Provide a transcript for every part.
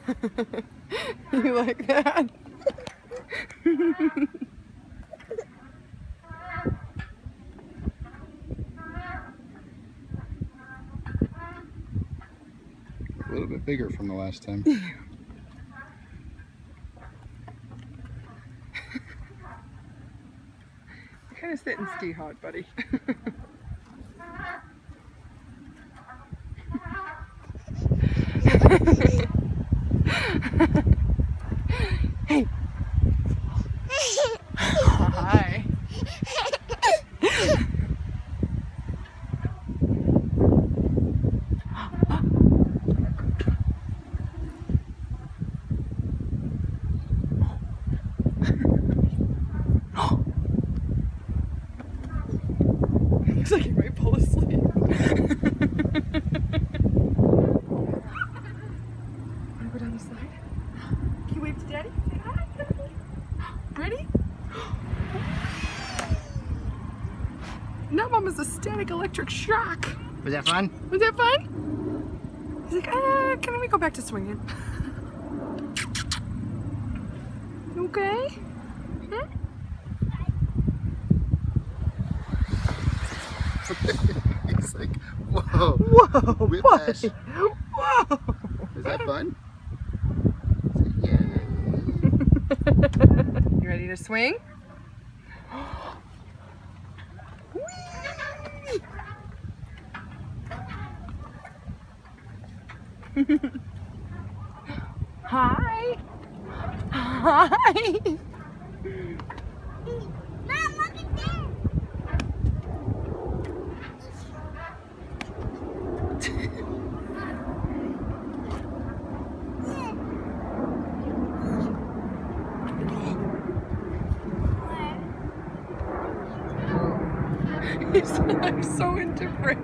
You like that? A little bit bigger from the last time. Kind of sit and ski hard, buddy. Hey. Hi. Looks like he might fall asleep. Wanna go down the slide? Can you wave to Daddy? Say hi. Ready? Now Mama's a static electric shock. Was that fun? Was that fun? He's like, can we go back to swinging? You okay? Hmm? He's like, whoa. Whoa, Whiplash. buddy. Whoa. Is that fun? You ready to swing? Hi. Hi. Mom, look at this. He's like so indifferent.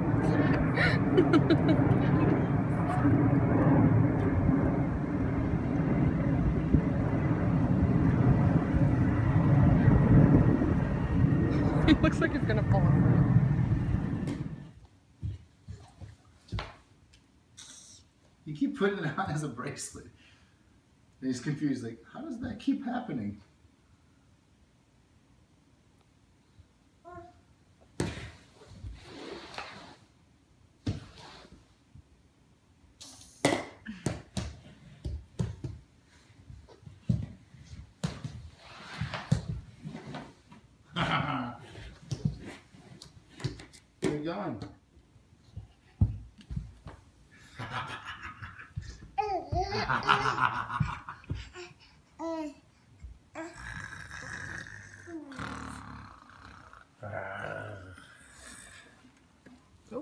He looks like he's gonna fall asleep. You keep putting it on as a bracelet. And he's confused, like, how does that keep happening? Where are you going? Oh.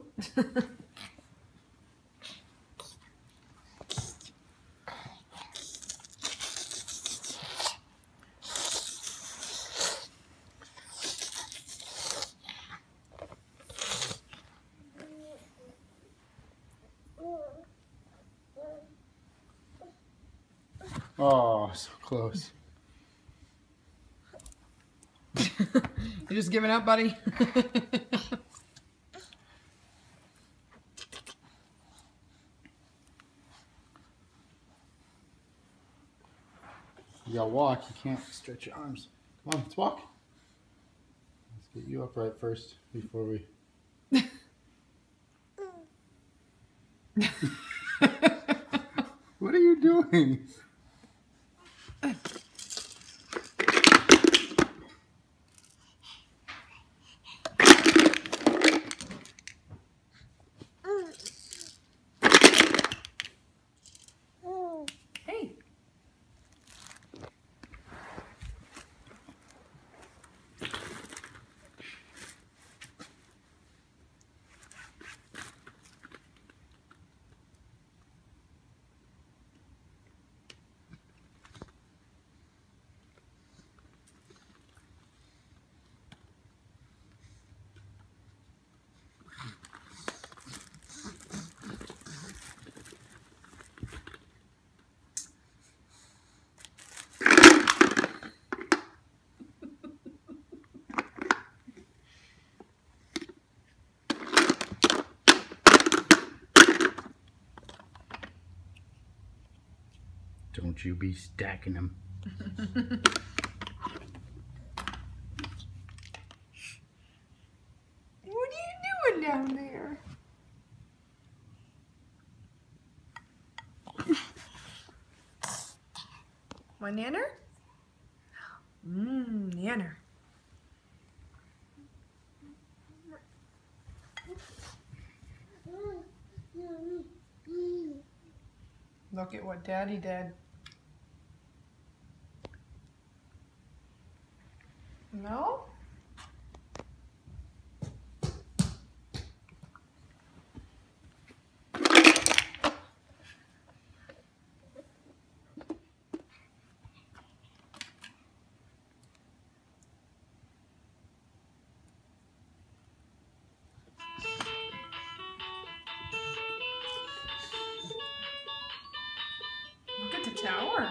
Oh, so close. You just giving up, buddy? You gotta walk, you can't stretch your arms. Come on, let's walk. Let's get you upright first before we... What are you doing? Hey. Don't you be stacking them. What are you doing down there? Want nanner? Nanner. Look at what Daddy did. No? Look at the tower.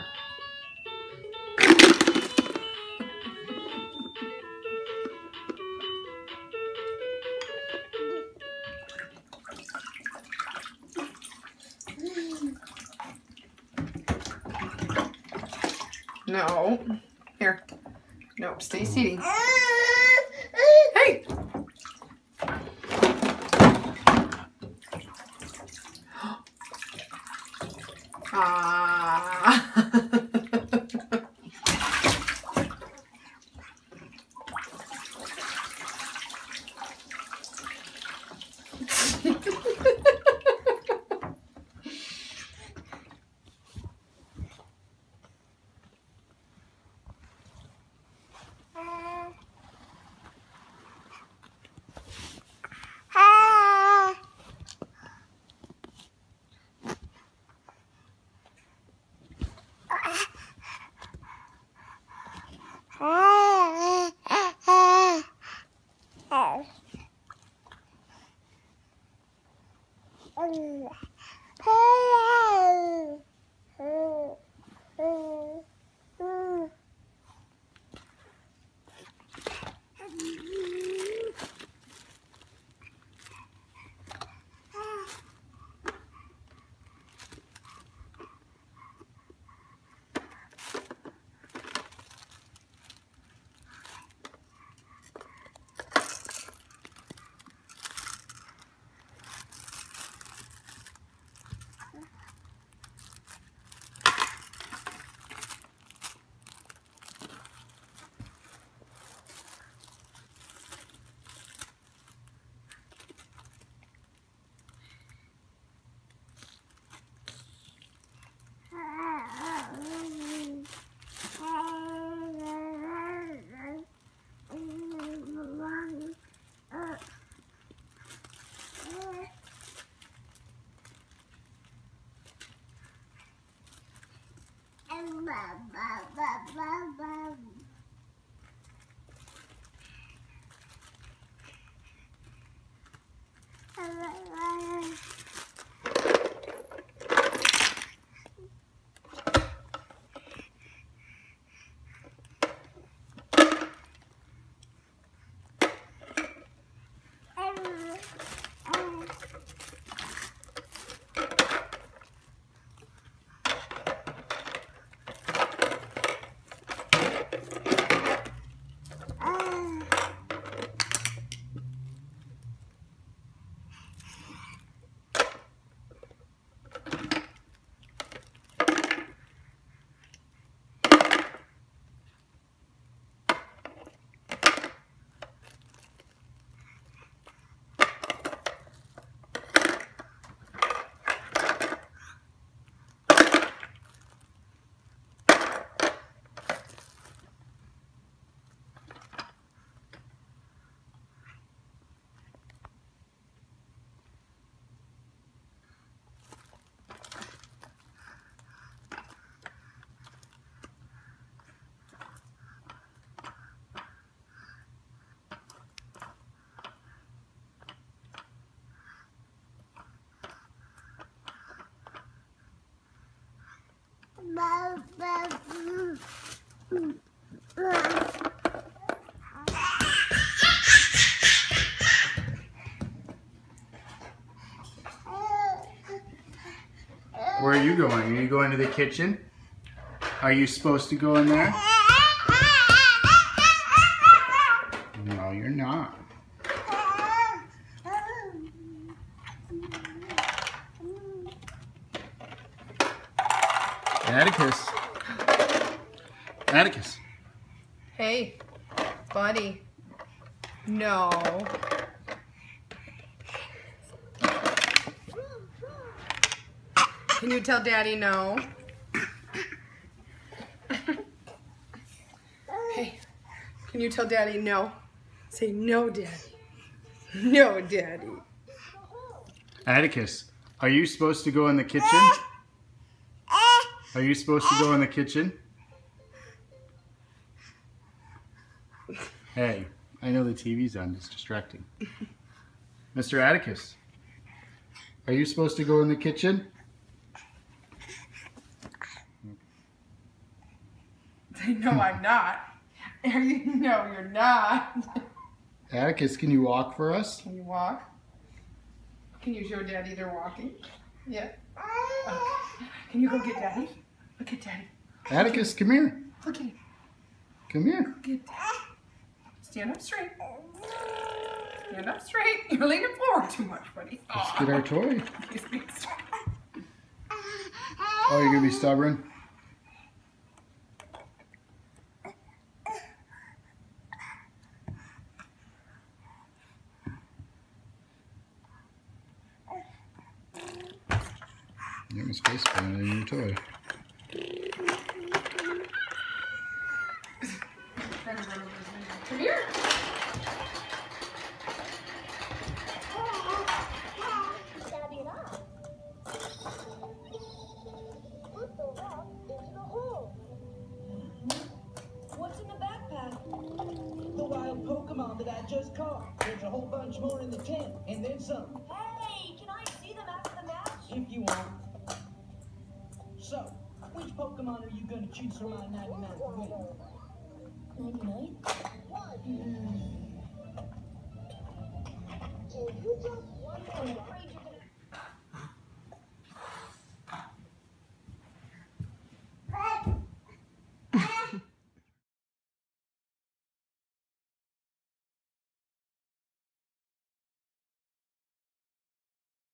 No. Here. Nope, stay seating. Hey! Where are you going? Are you going to the kitchen? Are you supposed to go in there? No, you're not. Atticus. Atticus. Hey, buddy. No. Can you tell Daddy no? Hey, can you tell Daddy no? Say no, Daddy. No, Daddy. Atticus, are you supposed to go in the kitchen? Are you supposed to go in the kitchen? Hey, I know the TV's on. It's distracting. Mr. Atticus, are you supposed to go in the kitchen? No, I'm not. No, you're not. Atticus, can you walk for us? Can you walk? Can you show Daddy they're walking? Yeah. Okay. Can you go get Daddy? Look at Daddy. Atticus, come here. Look at him. Come here. Get Daddy. Stand up straight. Stand up straight. You're leaning forward too much, buddy. Let's get our toy. He's being stubborn. Oh, you're going to be stubborn? You have a space pen in your toy. Come here. Daddy and I. Put the rock into the hole. What's in the backpack? The wild Pokemon that I just caught. There's a whole bunch more in the tent, and then some. Hey, can I see them after the match? If you want. So, which Pokemon are you gonna choose for my 99th win? 99? If you drop one more